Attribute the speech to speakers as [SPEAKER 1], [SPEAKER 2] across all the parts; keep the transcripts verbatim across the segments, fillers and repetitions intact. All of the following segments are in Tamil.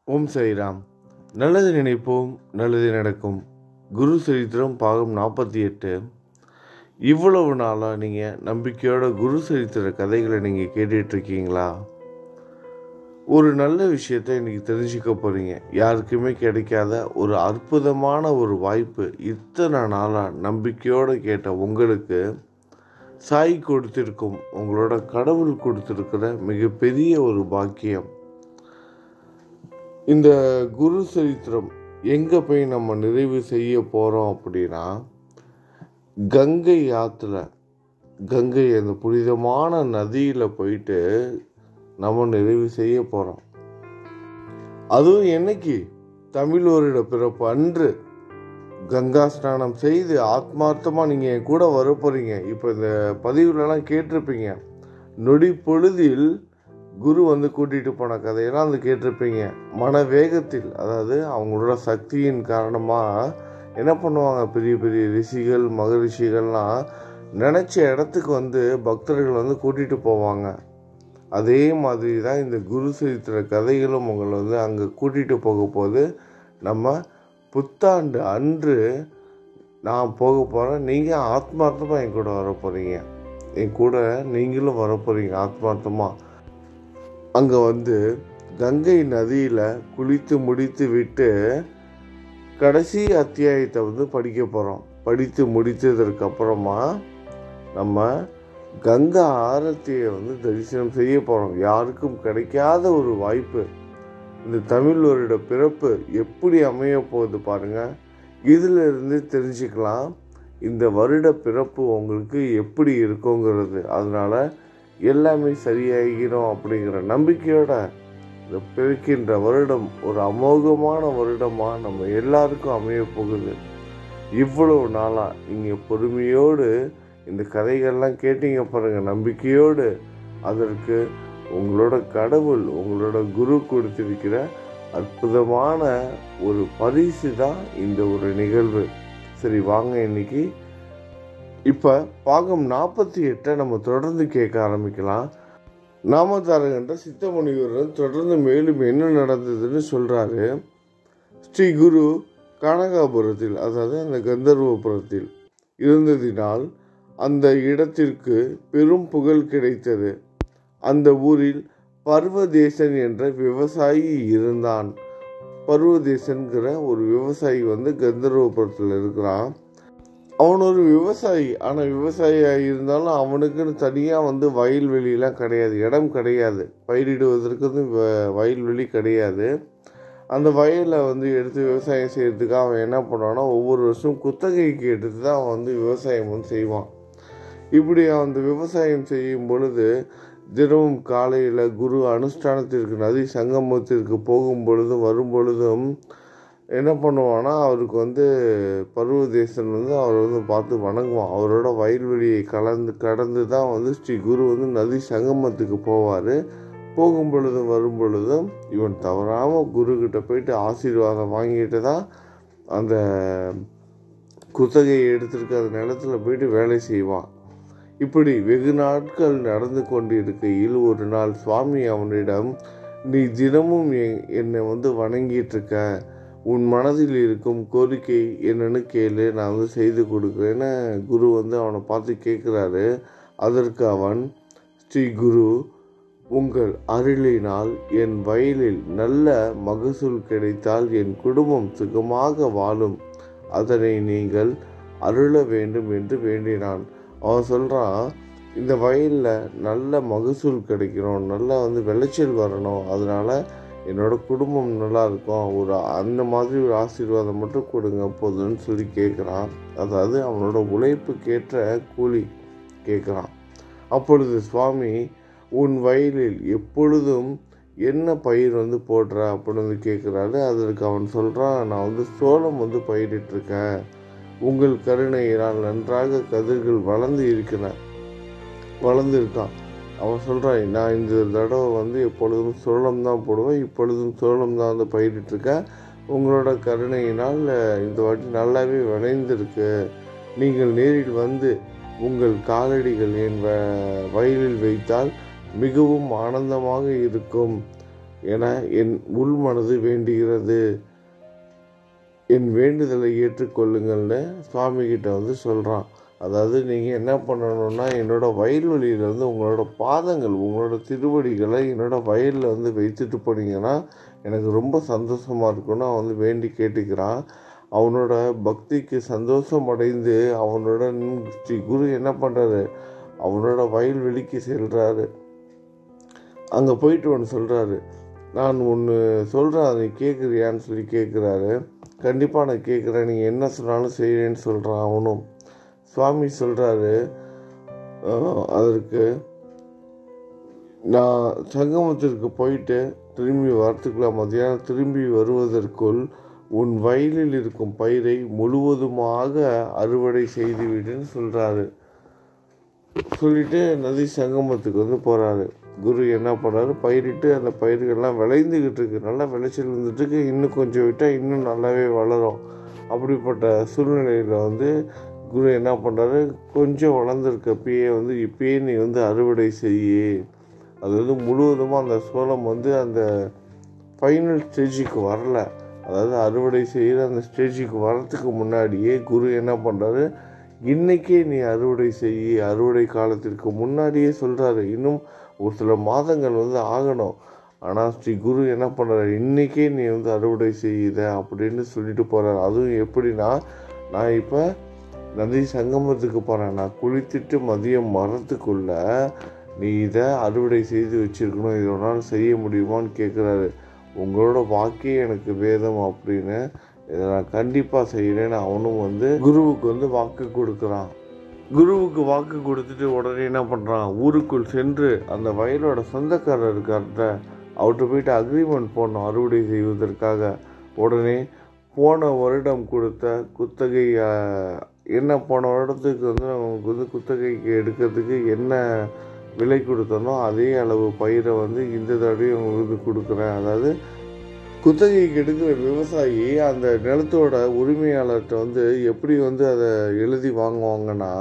[SPEAKER 1] ஓம் சாய்ராம். நல்லது நினைப்போம், நல்லது நடக்கும். குரு சரித்திரம் பாகம் நாற்பத்தி எட்டு. இவ்வளவு நாளாக நீங்கள் நம்பிக்கையோட குரு சரித்திர கதைகளை நீங்கள் கேட்டுட்ருக்கீங்களா? ஒரு நல்ல விஷயத்தை இன்றைக்கி தெரிஞ்சுக்க போகிறீங்க. யாருக்குமே கிடைக்காத ஒரு அற்புதமான ஒரு வாய்ப்பு. இத்தனை நாளாக நம்பிக்கையோடு கேட்ட உங்களுக்கு சாய் கொடுத்திருக்கும், உங்களோட கடவுள் கொடுத்திருக்கிற மிகப்பெரிய ஒரு பாக்கியம். இந்த குரு சரித்திரம் எங்கே போய் நம்ம நிறைவு செய்ய போகிறோம் அப்படின்னா, கங்கை ஆற்றுல, கங்கை அந்த புனிதமான நதியில் போயிட்டு நம்ம நிறைவு செய்ய போகிறோம். அதுவும் என்னைக்கு? தமிழ் வருட பிறப்பு அன்று கங்கா ஸ்நானம் செய்து ஆத்மார்த்தமாக நீங்கள் என் கூட வர போகிறீங்க. இப்போ இந்த பதிவுலலாம் கேட்டிருப்பீங்க, நொடி பொழுதில் குரு வந்து கூட்டிகிட்டு போன கதையெல்லாம் வந்து கேட்டிருப்பீங்க. மன வேகத்தில், அதாவது அவங்களோட சக்தியின் காரணமாக என்ன பண்ணுவாங்க, பெரிய பெரிய ரிஷிகள் மகரிஷிகள்லாம் நினச்ச இடத்துக்கு வந்து பக்தர்கள் வந்து கூட்டிகிட்டு போவாங்க. அதே மாதிரி தான் இந்த குரு சரித்திர கதைகளும் உங்களை வந்து அங்கே கூட்டிகிட்டு போக போது. நம்ம புத்தாண்டு அன்று நான் போக போகிறேன், நீங்கள் ஆத்மார்த்தமாக என் கூட வர போகிறீங்க. என் கூட நீங்களும் வர போகிறீங்க ஆத்மார்த்தமாக. அங்கே வந்து கங்கை நதியில் குளித்து முடித்து விட்டு கடைசி அத்தியாயத்தை வந்து படிக்க போகிறோம். படித்து முடித்ததற்கு அப்புறமா நம்ம கங்கா ஆரத்தியை வந்து தரிசனம் செய்ய போகிறோம். யாருக்கும் கிடைக்காத ஒரு வாய்ப்பு. இந்த தமிழ் வருட பிறப்பு எப்படி அமைய போகுது பாருங்கள். இதில் இருந்து தெரிஞ்சுக்கலாம் இந்த வருட பிறப்பு உங்களுக்கு எப்படி இருக்குங்கிறது. அதனால் எல்லாமே சரியாகிடும் அப்படிங்கிற நம்பிக்கையோட இந்த பிறக்கின்ற வருடம் ஒரு அமோகமான வருடமாக நம்ம எல்லாருக்கும் அமைய போகுது. இவ்வளவு நாளாக நீங்கள் பொறுமையோடு இந்த கதைகள்லாம் கேட்டீங்க பாருங்கள், நம்பிக்கையோடு. அதற்கு உங்களோட கடவுள், உங்களோட குரு கொடுத்திருக்கிற அற்புதமான ஒரு பரிசு தான் இந்த ஒரு நிகழ்வு. சரி, வாங்க இன்னைக்கு இப்போ பாகம் நாற்பத்தி எட்டை நம்ம தொடர்ந்து கேட்க ஆரம்பிக்கலாம். நாமதாரகன்ற சித்த முனிவருடன் தொடர்ந்து மேலும் என்ன நடந்ததுன்னு சொல்கிறாரு. ஸ்ரீ குரு கனகாபுரத்தில், அதாவது அந்த கந்தர்வபுரத்தில் இருந்ததினால் அந்த இடத்திற்கு பெரும் புகழ் கிடைத்தது. அந்த ஊரில் பர்வதேசன் என்ற விவசாயி இருந்தான். பர்வதேசன்கிற ஒரு விவசாயி வந்து கந்தர்வபுரத்தில் இருக்கிறான். அவன் ஒரு விவசாயி. ஆனால் விவசாயியாக இருந்தாலும் அவனுக்குன்னு தனியாக வந்து வயல்வெளியெலாம் கிடையாது, இடம் கிடையாது. பயிரிடுவதற்கு வந்து வயல்வெளி கிடையாது. அந்த வயலை வந்து எடுத்து விவசாயம் செய்கிறதுக்கு அவன் என்ன பண்ணுவான்னா, ஒவ்வொரு வருஷம் குத்தகைக்கு எடுத்து தான் அவன் வந்து விவசாயம் வந்து செய்வான். இப்படி அந்த விவசாயம் செய்யும் பொழுது தினமும் காலையில் குரு அனுஷ்டானத்திற்கு நதி சங்கமத்திற்கு போகும் பொழுதும் வரும் பொழுதும் என்ன பண்ணுவான்னா, அவருக்கு வந்து பர்வதேசன் வந்து அவர் வந்து பார்த்து வணங்குவான். அவரோட வயல்வெளியை கலந்து கடந்து தான் வந்து ஸ்ரீ குரு வந்து நதி சங்கமத்துக்கு போவார். போகும் பொழுதும் வரும் பொழுதும் இவன் தவறாமல் குருக்கிட்ட போயிட்டு ஆசீர்வாதம் வாங்கிட்டு தான் அந்த குத்தகையை எடுத்துருக்க அந்த நிலத்துல போயிட்டு வேலை செய்வான். இப்படி வெகு நாட்கள் நடந்து கொண்டு இருக்கையில் ஒரு நாள் சுவாமி அவனிடம், நீ தினமும் என்னை வந்து வணங்கிட்டு இருக்க, உன் மனதில் இருக்கும் கோரிக்கை என்னன்னு கேளு, நான் வந்து செய்து கொடுக்குறேன்னு குரு வந்து அவனை பார்த்து கேட்குறாரு. அதற்கு அவன், ஸ்ரீ குரு, உங்கள் அருளினால் என் வயலில் நல்ல மகசூல் கிடைத்தால் என் குடும்பம் சுகமாக வாழும், அதனை நீங்கள் அருள வேண்டும் என்று வேண்டினான். அவன் சொல்கிறான், இந்த வயலில் நல்ல மகசூல் கிடைக்கணும், நல்லா வந்து விளைச்சல் வரணும், அதனால் என்னோட குடும்பம் நல்லா இருக்கும், ஒரு அந்த மாதிரி ஒரு ஆசீர்வாதம் மட்டும் கொடுங்க போதுன்னு சொல்லி கேட்குறான். அதாவது அவனோட உழைப்புக்கேற்ற கூலி கேட்குறான். அப்பொழுது சுவாமி, உன் வயலில் எப்பொழுதும் என்ன பயிர் வந்து போடுற அப்படின்னு வந்து கேட்குறாரு. அதற்கு அவன் சொல்கிறான், நான் வந்து சோளம் வந்து பயிரிட்டிருக்கேன், உங்கள் கருணையினால் நன்றாக கதிர்கள் வளர்ந்து இருக்கிறேன் வளர்ந்து இருக்கான். அவன் சொல்கிறான், நான் இந்த தடவை வந்து எப்பொழுதும் சோளம் தான் போடுவேன், இப்பொழுதும் சோளம் தான் வந்து பயிரிட்டிருக்கேன், உங்களோட கருணையினால் இந்த வாட்டி நல்லாவே விளைந்திருக்கு, நீங்கள் நேரில் வந்து உங்கள் காலடிகள் என் வ வயலில் வைத்தால் மிகவும் ஆனந்தமாக இருக்கும், என என் உள் மனது வேண்டுகிறது, என் வேண்டுதலை ஏற்றுக்கொள்ளுங்கள்னு சுவாமி கிட்ட வந்து சொல்கிறான். அதாவது நீங்கள் என்ன பண்ணணும்னா, என்னோடய வயல்வெளியில் வந்து உங்களோட பாதங்கள், உங்களோட திருவடிகளை என்னோடய வயலில் வந்து வைத்துட்டு போனீங்கன்னா எனக்கு ரொம்ப சந்தோஷமாக இருக்குன்னு அவன் வந்து வேண்டி கேட்டுக்கிறான். அவனோட பக்திக்கு சந்தோஷம் அடைந்து அவனோட ஸ்ரீ குரு என்ன பண்ணுறாரு, அவனோட வயல்வெளிக்கு செல்கிறாரு. அங்கே போயிட்டு ஒன்று சொல்கிறாரு, நான் ஒன்று சொல்கிறேன், அதை கேட்குறியான்னு சொல்லி கேட்குறாரு. கண்டிப்பாக நான் கேட்குறேன், நீங்கள் என்ன சொன்னாலும் செய்கிறேன்னு சொல்கிறான் அவனும். சுவாமி சொல்கிறாரு, அதற்கு நான் சங்கமத்திற்கு போயிட்டு திரும்பி வரத்துக்குள்ள மத்தியானம் திரும்பி வருவதற்குள் உன் வயலில் இருக்கும் பயிரை முழுவதுமாக அறுவடை செய்துவிடுன்னு சொல்கிறாரு. சொல்லிட்டு நதி சங்கமத்துக்கு வந்து போகிறாரு. குரு என்ன பண்ணுறாரு, பயிரிட்டு அந்த பயிர்கள்லாம் விளைந்துக்கிட்டு இருக்கு, நல்லா விளைச்சல் வந்துட்டு இருக்கு, இன்னும் கொஞ்சம் விட்டால் இன்னும் நல்லாவே வளரும். அப்படிப்பட்ட சூழ்நிலையில் வந்து குரு என்ன பண்ணுறாரு, கொஞ்சம் வளர்ந்துருக்கப்பயே வந்து இப்பயே நீ வந்து அறுவடை செய்யி, அதாவது முழுவதுமாக அந்த சோளம் வந்து அந்த ஃபைனல் ஸ்டேஜுக்கு வரல, அதாவது அறுவடை செய்கிற அந்த ஸ்டேஜுக்கு வரத்துக்கு முன்னாடியே குரு என்ன பண்ணுறாரு, இன்றைக்கே நீ அறுவடை செய்யி, அறுவடை காலத்திற்கு முன்னாடியே சொல்கிறாரு. இன்னும் ஒரு சில மாதங்கள் வந்து ஆகணும், ஆனால் ஸ்ரீ குரு என்ன பண்ணுறாரு, இன்றைக்கே நீ வந்து அறுவடை செய்யுத அப்படின்னு சொல்லிட்டு போகிறார். அதுவும் எப்படின்னா, நான் இப்போ நதி சங்கமத்துக்கு போகிறேன், நான் குளித்துட்டு மதியம் வரத்துக்குள்ள நீ இதை அறுவடை செய்து வச்சுருக்கணும், இதை ஒரு நாள் செய்ய முடியுமான்னு கேட்குறாரு. உங்களோட வாக்கே எனக்கு வேதம் அப்படின்னு, இதை நான் கண்டிப்பாக செய்கிறேன்னு அவனும் வந்து குருவுக்கு வந்து வாக்கு கொடுக்குறான். குருவுக்கு வாக்கு கொடுத்துட்டு உடனே என்ன பண்ணுறான், ஊருக்குள் சென்று அந்த வயலோட சொந்தக்காரர் இருக்கார்ட்ட அவர்கிட்ட போயிட்டு அக்ரிமெண்ட் போடணும் அறுவடை செய்வதற்காக. உடனே போன வருடம் கொடுத்த குத்தகை என்ன, போன வருடத்துக்கு வந்து நமக்கு வந்து குத்தகைக்கு எடுக்கிறதுக்கு என்ன விலை கொடுத்தனோ அதே அளவு பயிரை வந்து இந்த தடவையும் உங்களுக்கு கொடுக்குறேன். அதாவது குத்தகைக்கு எடுக்கிற விவசாயி அந்த நிலத்தோட உரிமையாளர்கிட்ட வந்து எப்படி வந்து அதை எழுதி வாங்குவாங்கன்னா,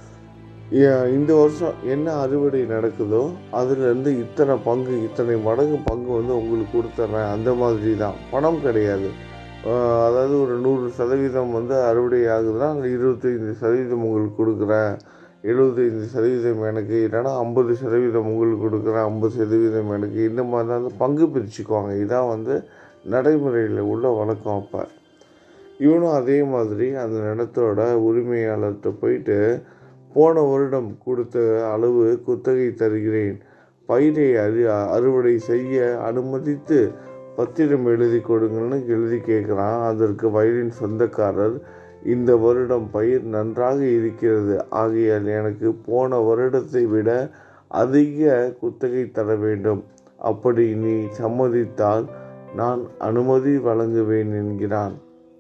[SPEAKER 1] இந்த வருஷம் என்ன அறுவடை நடக்குதோ அதுலேருந்து இத்தனை பங்கு, இத்தனை மடங்கு பங்கு வந்து உங்களுக்கு கொடுத்துட்றேன், அந்த மாதிரி தான், பணம் கிடையாது. அதாவது ஒரு நூறு சதவீதம் வந்து அறுவடை ஆகுதுன்னா இருபத்தைந்து சதவீதம் உங்களுக்கு கொடுக்குறேன், எழுபத்தைந்து சதவீதம் எனக்கு, இல்லைன்னா ஐம்பது சதவீதம் உங்களுக்கு கொடுக்குறேன், ஐம்பது சதவீதம் எனக்கு, இந்த மாதிரி தான் வந்து பங்கு பிரிச்சுக்குவாங்க. இதான் வந்து நடைமுறையில் உள்ள வழக்கம். அப்போ இவனும் அதே மாதிரி அந்த நிலத்தோட உரிமையாளர்கிட்ட போயிட்டு, போன வருடம் கொடுத்த அளவு குத்தகை தருகிறேன், பயிரை அறி அறுவடை செய்ய அனுமதித்து பத்திரம் எழுதி கொடுங்கன்னு எழுதி கேட்குறான். அதற்கு வயலின் சொந்தக்காரர், இந்த வருடம் பயிர் நன்றாக இருக்கிறது, ஆகையால் எனக்கு போன வருடத்தை விட அதிக குத்தகை தர வேண்டும், அப்படி நீ சம்மதித்தால் நான் அனுமதி வழங்குவேன் என்கிறான்.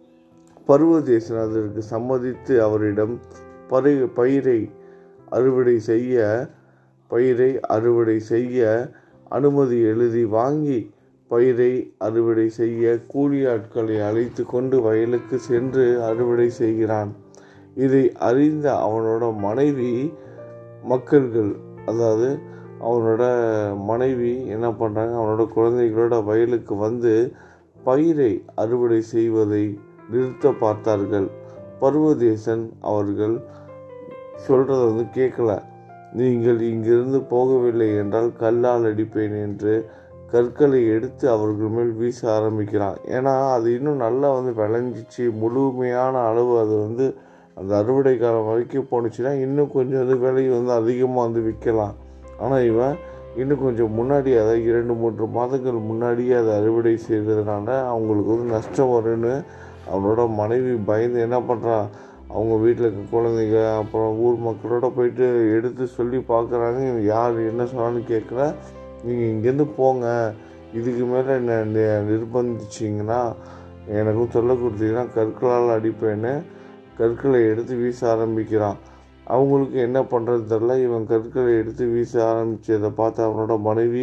[SPEAKER 1] பர்வதேசன் அதற்கு சம்மதித்து அவரிடம் பரி பயிரை அறுவடை செய்ய பயிரை அறுவடை செய்ய அனுமதி எழுதி வாங்கி பயிரை அறுவடை செய்ய கூலி ஆட்களை அழைத்து கொண்டு வயலுக்கு சென்று அறுவடை செய்கிறான். இதை அறிந்த அவனோட மனைவி மக்கள்கள், அதாவது அவனோட மனைவி என்ன பண்ணுறாங்க, அவனோட குழந்தைகளோட வயலுக்கு வந்து பயிரை அறுவடை செய்வதை நிறுத்த பார்த்தார்கள். பர்வதேசன் அவர்கள் சொல்கிறத வந்து கேட்கல. நீங்கள் இங்கிருந்து போகவில்லை என்றால் கல்லால் அடிப்பேன் என்று கற்களை எடுத்து அவர்கள் மேல் வீச ஆரம்பிக்கிறான். ஏன்னா அது இன்னும் நல்லா வந்து விளைஞ்சிச்சு, முழுமையான அளவு அது வந்து அந்த அறுவடை காலம் வரைக்கும் போணுச்சுன்னா இன்னும் கொஞ்சம் வந்து விலை வந்து அதிகமாக வந்து விற்கலாம். ஆனால் இவன் இன்னும் கொஞ்சம் முன்னாடி, அதாவது இரண்டு மூன்று மாதங்கள் முன்னாடியே அதை அறுவடை செய்கிறதுனால அவங்களுக்கு வந்து நஷ்டம் வரும்னு அவனோட மனைவி பயந்து என்ன பண்ணுறான், அவங்க வீட்டில் இருக்க குழந்தைங்க அப்புறம் ஊர் மக்களோட போயிட்டு எடுத்து சொல்லி பார்க்குறாங்க. யார் என்ன சொன்னாலும் கேட்குற, நீங்கள் இங்கேருந்து போங்க, இதுக்கு மேலே என்ன நிர்பந்திச்சிங்கன்னா எனக்கும் சொல்ல கொடுத்தீங்கன்னா கற்களால் அடிப்பேன்னு கற்களை எடுத்து வீச ஆரம்பிக்கிறான். அவங்களுக்கு என்ன பண்ணுறது தெரில. இவன் கற்களை எடுத்து வீச ஆரம்பித்ததை பார்த்து அவனோட மனைவி,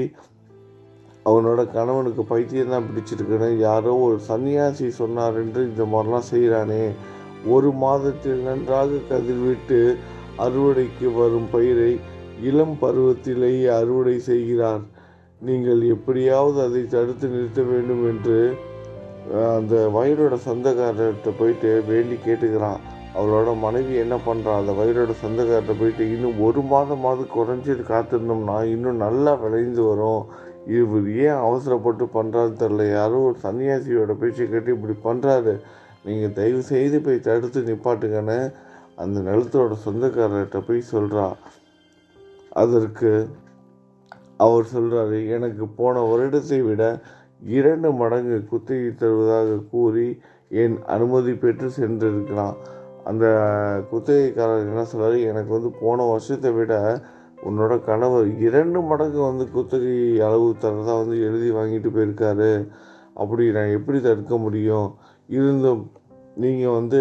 [SPEAKER 1] அவனோட கணவனுக்கு பைத்தியம் தான் பிடிச்சிருக்குன்னு, யாரோ ஒரு சன்னியாசி சொன்னார் என்று இந்த மாதிரிலாம் செய்கிறானே, ஒரு மாதத்தில் நன்றாக கதிர்விட்டு அறுவடைக்கு வரும் பயிரை இளம் பருவத்திலேயே அறுவடை செய்கிறார், நீங்கள் எப்படியாவது அதை தடுத்து நிறுத்த வேண்டும் என்று அந்த வயலோட சொந்தக்காரர்கிட்ட போயிட்டு வேண்டி கேட்டுக்கிறான். அவளோட மனைவி என்ன பண்ணுறா, அந்த வயலோட சொந்தக்காரர்கிட்ட போயிட்டு இன்னும் ஒரு மாதமாவது குறைஞ்சது காத்திருந்தோம்னா இன்னும் நல்லா விளைந்து வரும், இவர் ஏன் அவசரப்பட்டு பண்ணுறான்னு தெரில, யாரோ ஒரு சன்னியாசியோட பேச்சை கேட்டு இப்படி பண்ணுறாரு, நீங்கள் தயவு செய்து போய் தடுத்து நிப்பாட்டுங்கன்னு அந்த நிலத்தோட சொந்தக்காரர்கிட்ட போய் சொல்கிறா. அதற்கு அவர் சொல்கிறாரு, எனக்கு போன வருடத்தை விட இரண்டு மடங்கு குத்தகை தருவதாக கூறி என் அனுமதி பெற்று சென்றிருக்கிறான். அந்த குத்தகைக்காரர் என்ன சொல்கிறாரு, எனக்கு வந்து போன வருஷத்தை விட உன்னோட கணவர் இரண்டு மடங்கு வந்து குத்தகை அளவு தரதாக வந்து எழுதி வாங்கிட்டு போயிருக்காரு, அப்படி நான் எப்படி தடுக்க முடியும், இருந்தும் நீங்கள் வந்து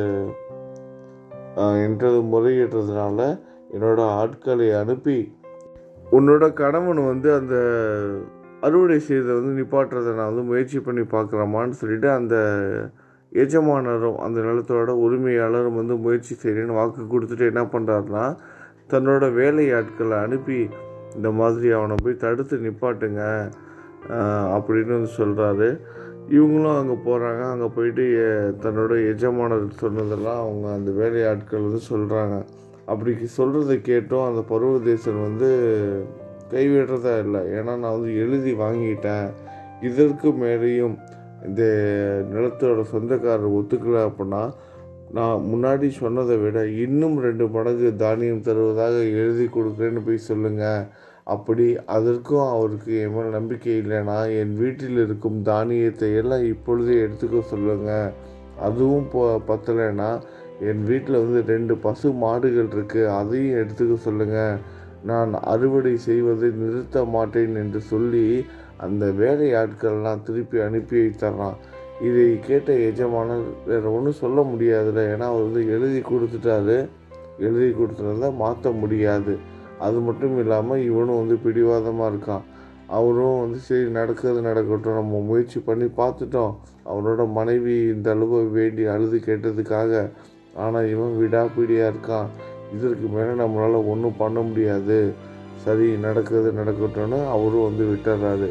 [SPEAKER 1] என்றது முறையிட்டதுனால என்னோட ஆட்களை அனுப்பி உன்னோட கணவன் வந்து அந்த அறுவடை செய்கிறத வந்து நிப்பாட்டுறதை நான் வந்து முயற்சி பண்ணி பார்க்குறேமான்னு சொல்லிட்டு அந்த எஜமானரும் அந்த நிலத்தோட உரிமையாளரும் வந்து முயற்சி செய்கிறேன்னு வாக்கு கொடுத்துட்டு என்ன பண்ணுறாருனா தன்னோட வேலையாட்களை அனுப்பி இந்த மாதிரி அவனை போய் தடுத்து நிப்பாட்டுங்க அப்படின்னு வந்து சொல்கிறாரு. இவங்களும் அங்கே போகிறாங்க. அங்கே போயிட்டு தன்னோட எஜமானர் சொன்னதெல்லாம் அவங்க அந்த வேலையாட்கள் வந்து சொல்கிறாங்க. அப்படி சொல்கிறத கேட்டும் அந்த பர்வதேசன் வந்து கைவிடுறதா இல்லை. ஏன்னா நான் வந்து எழுதி வாங்கிட்டேன், இதற்கு மேலேயும் இந்த நிலத்தோட சொந்தக்காரர் ஒத்துக்கலை அப்படின்னா நான் முன்னாடி சொன்னதை விட இன்னும் ரெண்டு மடங்கு தானியம் தருவதாக எழுதி கொடுக்குறேன்னு போய் சொல்லுங்கள். அப்படி அதற்கும் அவருக்கு என் மேல் நம்பிக்கை இல்லைன்னா என் வீட்டில் இருக்கும் தானியத்தை எல்லாம் இப்பொழுதே எடுத்துக்க சொல்லுங்கள். அதுவும் போ பத்தலைன்னா என் வீட்டில் வந்து ரெண்டு பசு மாடுகள் இருக்குது, அதையும் எடுத்துக்க சொல்லுங்கள். நான் அறுவடை செய்வதை நிறுத்த மாட்டேன் என்று சொல்லி அந்த வேலையாட்கள்லாம் திருப்பி அனுப்பி வைத்தர்றான். இதை கேட்ட எஜமானர் வேறு ஒன்றும் சொல்ல முடியாதுல்ல, ஏன்னா அவர் வந்து எழுதி கொடுத்துட்டாரு, எழுதி கொடுத்துருந்தா மாற்ற முடியாது. அது மட்டும் இல்லாமல் இவனும் வந்து பிடிவாதமாக இருக்கான். அவரும் வந்து சரி நடக்கிறது நடக்கட்டும், நம்ம முயற்சி பண்ணி பார்த்துட்டோம், அவனோட மனைவி இந்த அளவு வேண்டி அழுது கேட்டதுக்காக. ஆனால் இவன் விடாப்பிடியாக இருக்கான், இதற்கு மேலே நம்மளால் ஒன்றும் பண்ண முடியாது, சரி நடக்கிறது நடக்கட்டும்னு அவரும் வந்து விட்டுறாரு.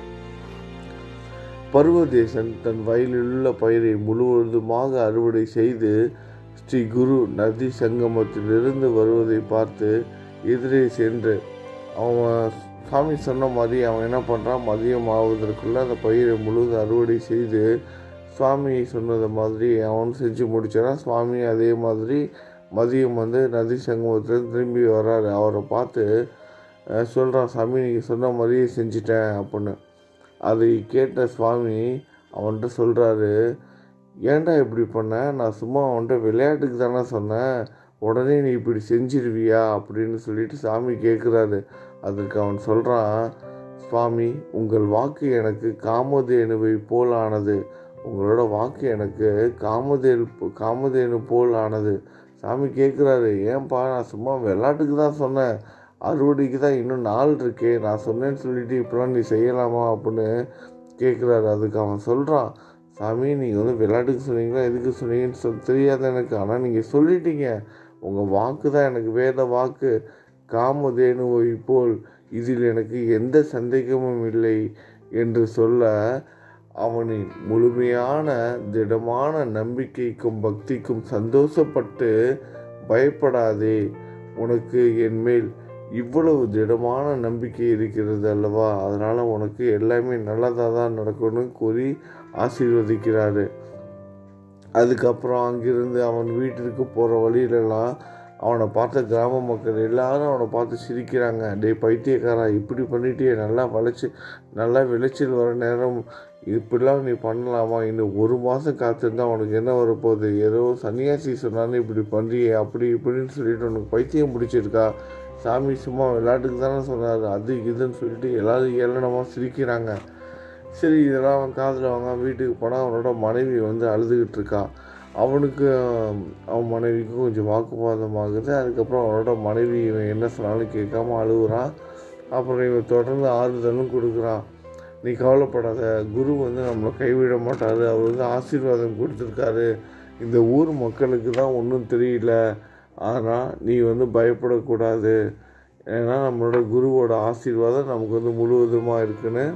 [SPEAKER 1] பர்வதேசன் தன் வயலிலுள்ள பயிரை முழுவதுமாக அறுவடை செய்து ஸ்ரீ குரு நதி சங்கமத்திலிருந்து வருவதை பார்த்து எதிரே சென்று அவன் சாமி சொன்ன மாதிரி அவன் என்ன பண்ணுறான், மதியம் ஆவதற்குள்ளே அந்த பயிரை முழுவதும் அறுவடை செய்து சுவாமி சொன்னது மாதிரி அவன் செஞ்சு முடிச்சான். சுவாமி அதே மாதிரி மதியம் வந்து நதி சங்கமத்தில் திரும்பி வர்றாரு. அவரை பார்த்து சொல்கிறான், சாமி நீங்கள் சொன்ன மாதிரியே செஞ்சிட்டேன் அப்படின்னு. அதை கேட்ட சுவாமி அவன்கிட்ட சொல்கிறாரு, ஏன்டா இப்படி பண்ண, நான் சும்மா அவன்கிட்ட விளையாட்டுக்கு தானே சொன்னேன், உடனே நீ இப்படி செஞ்சிருவியா அப்படின்னு சொல்லிட்டு சாமி கேட்குறாரு. அதுக்கு அவன் சொல்கிறான், சுவாமி உங்கள் வாக்கு எனக்கு காமதேனுவை போல் ஆனது, உங்களோட வாக்கு எனக்கு காமதேனு காமதேனு போல் ஆனது. சாமி கேட்குறாரு, ஏன்பா நான் சும்மா விளையாட்டுக்கு தான் சொன்னேன், அறுவடைக்கு தான் இன்னும் நாள் இருக்கே, நான் சொன்னேன்னு சொல்லிட்டு இப்போலாம் நீ செய்யலாமா அப்படின்னு கேட்குறாரு. அதுக்கு அவன் சொல்கிறான், சாமி நீங்கள் வந்து விளையாட்டுக்கு சொன்னீங்களா எதுக்கு சொன்னீங்கன்னு சொல் தெரியாது எனக்கு, ஆனால் நீங்கள் சொல்லிட்டீங்க, உங்கள் வாக்கு தான் எனக்கு வேத வாக்கு, காமதேனுவை போல், இதில் எனக்கு எந்த சந்தேகமும் இல்லை என்று சொல்ல அவனின் முழுமையான திடமான நம்பிக்கைக்கும் பக்திக்கும் சந்தோஷப்பட்டு, பயப்படாதே, உனக்கு என் மேல் இவ்வளவு திடமான நம்பிக்கை இருக்கிறது அல்லவா, அதனால் உனக்கு எல்லாமே நல்லதாக தான் நடக்கும்னு கூறி ஆசீர்வதிக்கிறாரு. அதுக்கப்புறம் அங்கிருந்து அவன் வீட்டிற்கு போகிற வழியிலலாம் அவனை பார்த்த கிராம மக்கள் எல்லாரும் அவனை பார்த்து சிரிக்கிறாங்க. டே பைத்தியக்காரா, இப்படி பண்ணிட்டே நல்லா வளைச்சி நல்லா விளைச்சல் வர நேரம் இப்படிலாம் நீ பண்ணலாமா, இன்னும் ஒரு மாதம் காத்திருந்தா உனக்கு என்ன வரப்போகுது, ஏதோ சன்னியாசி சொன்னான்னு இப்படி பண்ணுறியே அப்படி இப்படின்னு சொல்லிட்டு உனக்கு பைத்தியம் பிடிச்சிருக்கா, சாமி சும்மா விளையாட்டுக்கு தானே சொன்னார், அது இதுன்னு சொல்லிட்டு எல்லோரும் ஏளனமாக சிரிக்கிறாங்க. சரி இதெல்லாம் அவன் காதில் வாங்க வீட்டுக்கு போனால் அவனோட மனைவி வந்து அழுதுகிட்டு இருக்கா. அவனுக்கு அவன் மனைவிக்கும் கொஞ்சம் வாக்குவாதம் ஆகுது. அதுக்கப்புறம் அவனோட மனைவி இவன் என்ன சொன்னாலும் கேட்காம அழுகுறான். அப்புறம் இவன் தொடர்ந்து ஆறுதலும் கொடுக்குறான், நீ கவலைப்படாத, குரு வந்து நம்மளை கைவிட மாட்டார், அவர் வந்து ஆசீர்வாதம் கொடுத்துருக்காரு, இந்த ஊர் மக்களுக்கு தான் ஒன்றும் தெரியல, ஆனால் நீ வந்து பயப்படக்கூடாது, ஏன்னா நம்மளோட குருவோட ஆசீர்வாதம் நமக்கு வந்து முழுவதுமாக இருக்குன்னு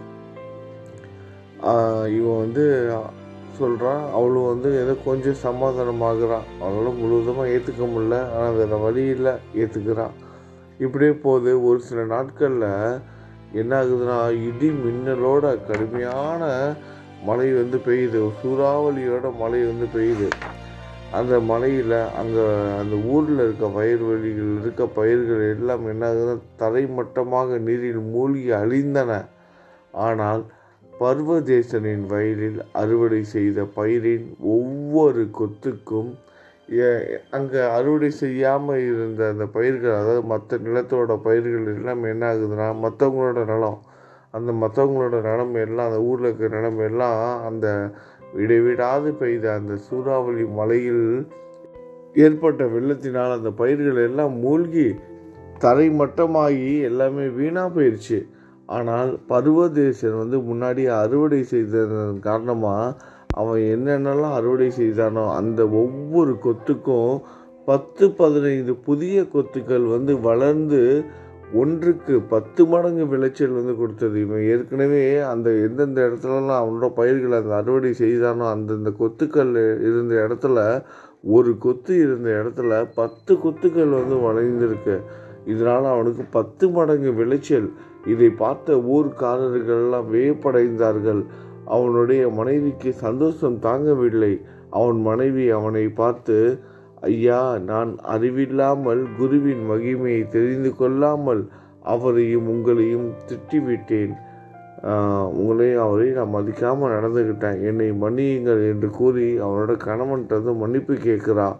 [SPEAKER 1] இவன் வந்து சொல்கிறான். அவளும் வந்து ஏதோ கொஞ்சம் சமாதானமாகறான். அவளால் முழுவதுமாக ஏற்றுக்க முடியல, ஆனால் வேறு வழி இல்லை, ஏற்றுக்கிறான். இப்படியே போகுது. ஒரு சில நாட்களில் என்ன ஆகுதுன்னா, இடி மின்னலோட கடுமையான மழை வந்து பெய்யுது. சூறாவளியோட மழை வந்து பெய்யுது. அந்த மழையில் அங்கே அந்த ஊரில் இருக்க வயல்வெளிகள் இருக்க பயிர்கள் எல்லாம் என்ன ஆகுதுன்னா தரைமட்டமாக நீரில் மூழ்கி அழிந்தன. ஆனால் பர்வதேசனின் வயலில் அறுவடை செய்த பயிரின் ஒவ்வொரு கொத்துக்கும் அங்கே அறுவடை செய்யாமல் இருந்த அந்த பயிர்கள், அதாவது மற்ற நிலத்தோட பயிர்கள் எல்லாம் என்ன ஆகுதுன்னா மற்றவங்களோட நிலம், அந்த மற்றவங்களோட நிலம் எல்லாம் அந்த ஊரில் இருக்கிற நிலம் எல்லாம் அந்த இடைவிடாது பெய்த அந்த சூறாவளி மழையில் ஏற்பட்ட வெள்ளத்தினால் அந்த பயிர்கள் எல்லாம் மூழ்கி தரைமட்டமாகி எல்லாமே வீணாக போயிடுச்சு. ஆனால் பர்வதேசன் வந்து முன்னாடி அறுவடை செய்ததன் காரணமாக அவன் என்னென்னலாம் அறுவடை செய்தானோ அந்த ஒவ்வொரு கொத்துக்கும் பத்து பதினைந்து புதிய கொத்துக்கள் வந்து வளர்ந்து ஒன்றுக்கு பத்து மடங்கு விளைச்சல் வந்து கொடுத்தது. இவன் ஏற்கனவே அந்த எந்தெந்த இடத்துலலாம் அவனோட பயிர்களை அந்த அறுவடை செய்தானோ அந்தந்த கொத்துக்கள் இருந்த இடத்துல ஒரு கொத்து இருந்த இடத்துல பத்து கொத்துக்கள் வந்து வளைந்திருக்கு. இதனால் அவனுக்கு பத்து மடங்கு விளைச்சல். இதை பார்த்த ஊர்க்காரர்கள் எல்லாம் வியப்படைந்தார்கள். அவனுடைய மனைவிக்கு சந்தோஷம் தாங்கவில்லை. அவன் மனைவி அவனை பார்த்து, ஐயா, நான் அறிவில்லாமல் குருவின் மகிமையை தெரிந்து கொள்ளாமல் அவரையும் உங்களையும் திட்டிவிட்டேன். உங்களையும் அவரையும் நான் மதிக்காமல் நடந்துக்கிட்டேன். என்னை மன்னியுங்கள் என்று கூறி அவனோட கணவன்கிட்ட மன்னிப்பு கேட்குறான்.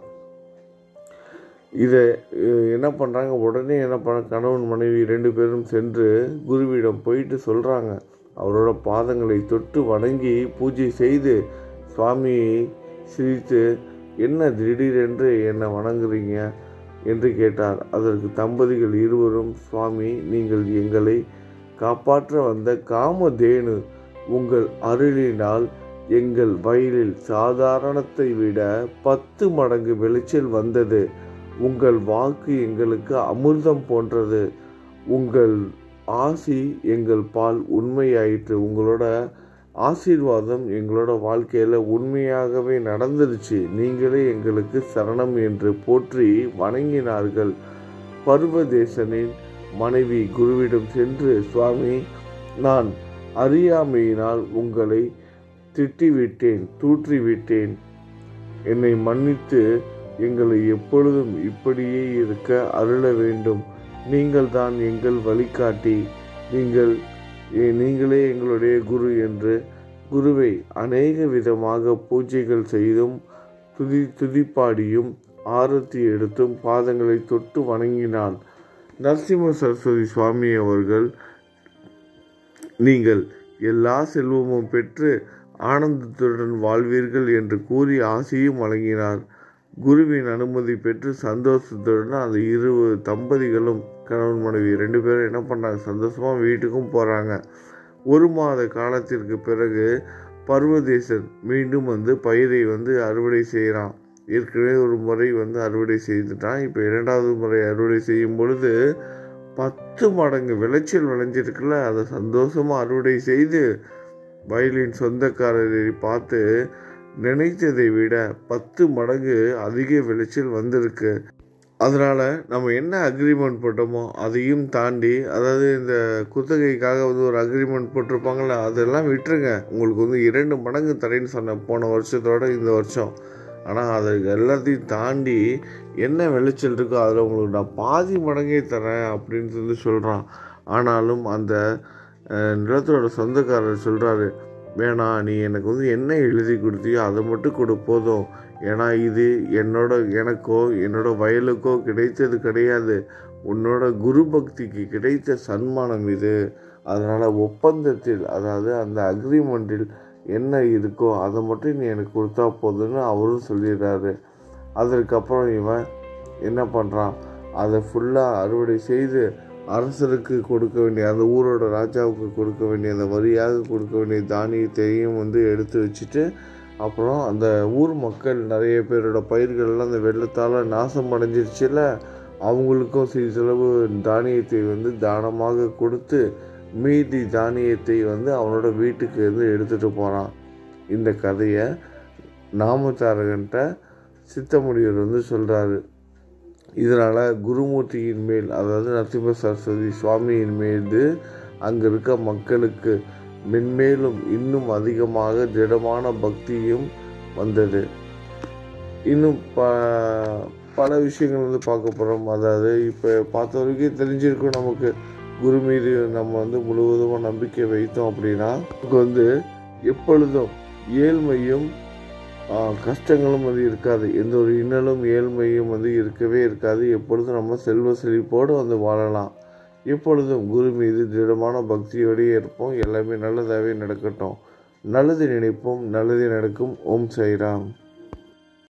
[SPEAKER 1] இதை என்ன பண்ணுறாங்க, உடனே என்ன பண்ண கணவன் மனைவி ரெண்டு பேரும் சென்று குருவிடம் போயிட்டு சொல்கிறாங்க. அவரோட பாதங்களை தொட்டு வணங்கி பூஜை செய்து சுவாமியை சிரித்து, என்ன திடீரென்று என்னை வணங்குறீங்க என்று கேட்டார். அதற்கு தம்பதிகள் இருவரும், சுவாமி, நீங்கள் எங்களை காப்பாற்ற வந்த காமதேனு. உங்கள் அருளினால் எங்கள் வயலில் சாதாரணத்தை விட பத்து மடங்கு விளைச்சல் வந்தது. உங்கள் வாக்கு எங்களுக்கு அமிர்தம் போன்றது. உங்கள் ஆசி எங்கள் பால் உண்மையாயிற்று. உங்களோட ஆசீர்வாதம் எங்களோட வாழ்க்கையில் உண்மையாகவே நடந்துருச்சு. நீங்களே எங்களுக்கு சரணம் என்று போற்றி வணங்கினார்கள். பர்வதேசனின் மனைவி குருவிடம் சென்று, சுவாமி, நான் அறியாமையினால் உங்களை திட்டிவிட்டேன், தூற்றிவிட்டேன். என்னை மன்னித்து எங்களை எப்பொழுதும் இப்படியே இருக்க அருள வேண்டும். நீங்கள் தான் எங்கள் வழிகாட்டி. நீங்கள் நீங்களே எங்களுடைய குரு என்று குருவை அநேக விதமாக பூஜைகள் செய்தும் துதி துதிப்பாடியும் ஆரத்தி எடுத்தும் பாதங்களை தொட்டு வணங்கினாள். நரசிம்ம சரஸ்வதி சுவாமி அவர்கள், நீங்கள் எல்லா செல்வமும் பெற்று ஆனந்தத்துடன் வாழ்வீர்கள் என்று கூறி ஆசையும் வழங்கினார். குருவின் அனுமதி பெற்று சந்தோஷத்துடன் அந்த இரு தம்பதிகளும் கணவன் மனைவி ரெண்டு பேரும் என்ன பண்ணாங்க, சந்தோஷமாக வீட்டுக்கும் போகிறாங்க. ஒரு மாத காலத்திற்கு பிறகு பர்வதேசன் மீண்டும் வந்து பயிரை வந்து அறுவடை செய்கிறான். ஏற்கனவே ஒரு முறை வந்து அறுவடை செய்துட்டான். இப்போ இரண்டாவது முறை அறுவடை செய்யும் பொழுது பத்து மடங்கு விளைச்சல் விளைஞ்சிருக்குல்ல, அதை சந்தோஷமாக அறுவடை செய்து வயலின் சொந்தக்காரரை பார்த்து, நினைத்ததை விட பத்து மடங்கு அதிக விளைச்சல் வந்திருக்கு. அதனால் நம்ம என்ன அக்ரிமெண்ட் போட்டோமோ அதையும் தாண்டி, அதாவது இந்த குத்தகைக்காக வந்து ஒரு அக்ரிமெண்ட் போட்டிருப்பாங்களே, அதெல்லாம் விட்டுருங்க. உங்களுக்கு வந்து இரண்டு மடங்கு தரேன்னு சொன்னேன் போன வருஷத்தோட இந்த வருஷம். ஆனால் அதை எல்லாத்தையும் தாண்டி என்ன விளைச்சல் இருக்கோ அதில் உங்களுக்கு நான் பாதி மடங்கே தரேன் அப்படின்னு சொல்லி சொல்கிறான். ஆனாலும் அந்த நிலத்தோட சொந்தக்காரர் சொல்கிறாரு, வேணாம், நீ எனக்கு வந்து என்ன எழுதி கொடுத்தியோ அதை மட்டும் கொடு போதும். ஏன்னா இது என்னோட எனக்கோ என்னோட வயலுக்கோ கிடைத்தது கிடையாது, உன்னோட குரு பக்திக்கு கிடைத்த சன்மானம் இது. அதனால் ஒப்பந்தத்தில், அதாவது அந்த அக்ரிமெண்ட்டில் என்ன இருக்கோ அதை மட்டும் நீ எனக்கு கொடுத்தா போதும்னு அவரும் சொல்லிடுறாரு. அதற்கப்புறம் இவன் என்ன பண்ணுறான், அதை ஃபுல்லாக அறுவடை செய்து அரசருக்கு கொடுக்க வேண்டிய, அந்த ஊரோட ராஜாவுக்கு கொடுக்க வேண்டிய, அந்த வரியாக கொடுக்க வேண்டிய தானியத்தையும் வந்து எடுத்து வச்சுட்டு, அப்புறம் அந்த ஊர் மக்கள் நிறைய பேரோட பயிர்கள்லாம் அந்த வெள்ளத்தால் நாசம் அடைஞ்சிருச்சுல, அவங்களுக்கும் சிறிதளவு தானியத்தை வந்து தானமாக கொடுத்து மீதி தானியத்தை வந்து அவனோட வீட்டுக்கு வந்து எடுத்துகிட்டு போகிறான். இந்த கதையை நாமத்தாரகன்ட்ட சித்தமுனிவர் வந்து சொல்கிறாரு. இதனால் குருமூர்த்தியின் மேல், அதாவது நரசிம்ம சரஸ்வதி சுவாமியின் மீது அங்கே இருக்க மக்களுக்கு மென்மேலும் இன்னும் அதிகமாக திடமான பக்தியும் வந்தது. இன்னும் ப பல விஷயங்கள் வந்து பார்க்க போகிறோம். அதாவது இப்போ பார்த்த வரைக்கும் தெரிஞ்சிருக்கும், நமக்கு குரு மீது நம்ம வந்து முழுவதுமாக நம்பிக்கை வைத்தோம் அப்படின்னா நமக்கு வந்து எப்பொழுதும் ஏழ்மையும் கஷ்டங்களும் வந்து இருக்காது. எந்த ஒரு இன்னலும் ஏழ்மையும் வந்து இருக்கவே இருக்காது. எப்பொழுதும் நம்ம செல்வ செழிப்போடு வந்து வாழலாம். எப்பொழுதும் குரு மீது திடமான பக்தியோடையே இருப்போம். எல்லாமே நல்லதாகவே நடக்கட்டும். நல்லது நினைப்போம், நல்லதே நடக்கும். ஓம் சாய்ராம்.